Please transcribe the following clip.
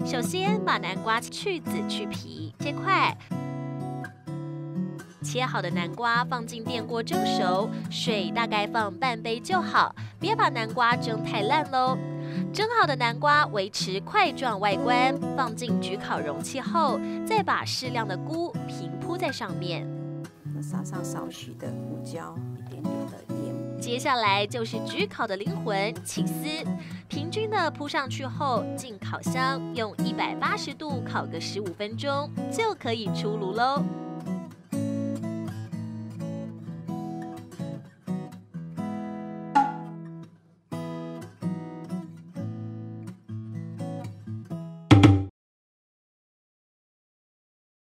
首先把南瓜去籽去皮，切块。切好的南瓜放进电锅蒸熟，水大概放半杯就好，别把南瓜蒸太烂喽。蒸好的南瓜维持块状外观，放进焗烤容器后，再把适量的菇平铺在上面， 撒上少许的胡椒，一点点的盐。 接下来就是焗烤的灵魂——起司，平均的铺上去后，进烤箱用180度烤个15分钟，就可以出炉喽。